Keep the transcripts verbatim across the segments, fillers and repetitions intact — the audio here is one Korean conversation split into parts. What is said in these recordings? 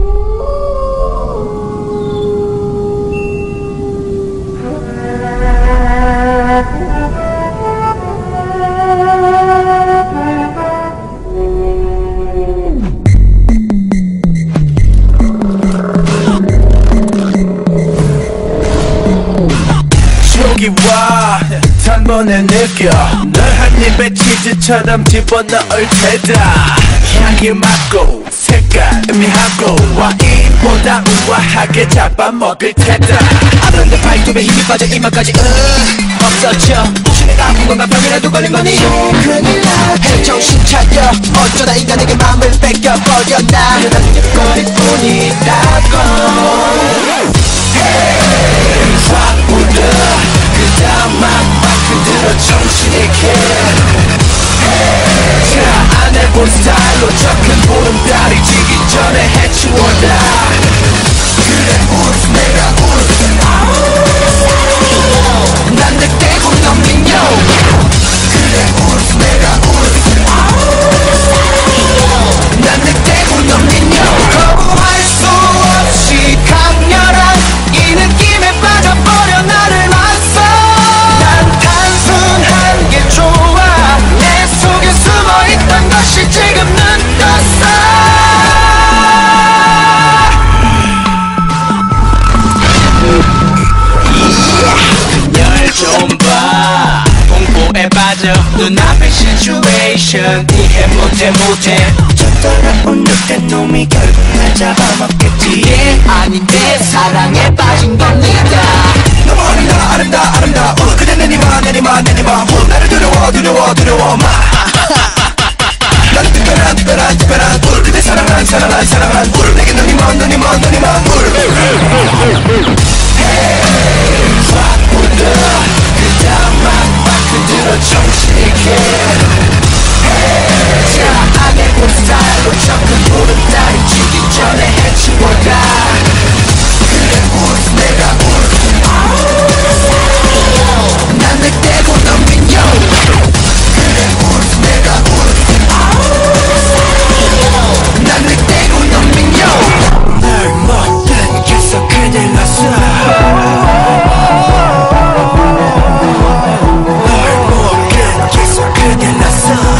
와 단번에 느껴 널 한 입에 치즈처럼 집어넣을 테다. 향기 맡고 색깔 의미하고 와인보다 우아하게 잡아먹을 테다. 아무런데 발톱에 힘이 빠져 이마까지 으 없어져. 혹시 내가 아픈 건가 병이라도 걸린 거니? 큰일 나지. 정신 차려. 어쩌다 인간에게 마음을 뺏겨버렸나. 그냥 거리뿐이라고. Hey 확 울려. 그 다음 막 흔들어 정신있게. Hey 자 안 해본 스타일로 저 큰 보름달이 지기 전에 해치워라. 그래 울었어 내가 울었어. 난 늑대고 넌 민요. 그래 울었어 내가 울었어. 난 늑대고 넌 민요. 거부할 수 없이 강렬한 이 느낌에 빠져버려 나를 맞서. 난 단순한 게 좋아. 내 속에 숨어있던 것이 지금 눈 떴어. 그녀를 좀 봐. 공포에 빠져 눈앞의 시츄에이션 이해 못해 못해. 저 돌아온 늑대 놈이 결국 날 잡아먹겠지. 예 아닌데 사랑에 빠진 겁니다. 너무 아름다워 아름다워 아름다워. 그대 내니마 내니마 내니마. 나를 두려워 두려워 두려워 마. 나는 특별한 특별한 특별한 물. 그대 사랑한 사랑한 사랑한 물. 내게 눈이 먼 눈이 먼 눈이 먼 물. Hey 확 울려. 그 다음 막 흔들어 정신있게. Hey 자 안 해본 스타일로 저 큰 보름달이 지기 전에 해치워라. 그래 울었어 내가 울었어. 난 늑대고 넌 민요. 그래 울었어 내가 울었어. 난 늑대고 넌 민요. 널 못 끊겠어 큰일 났어. 널 못 끊겠어 큰일 났어.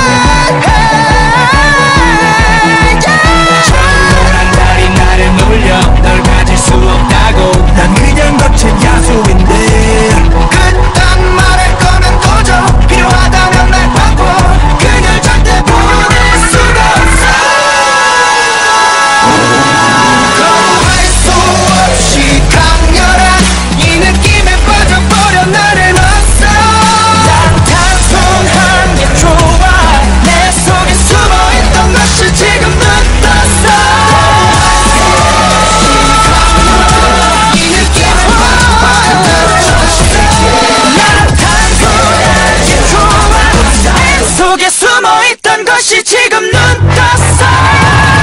노란 달이 나를 놀려 널 가질 수 없다고. 난 그냥 거친 야수인데 그딴 말할 거면 도저. 필요하다면 날 바꿔. 그녀를 절대 보낼 수가 없어. 거부할 수 없이 강렬한 이 느낌에 빠져버려 나를 맞서. 난 단순한 게 좋아. 내 속에 숨어있던 것이 지금 눈 떴어. 이 느낌에 빠져버려 정신있게. 난 단순한 게 좋아. 내 속에 숨어있던 것이 지금 눈 떴어.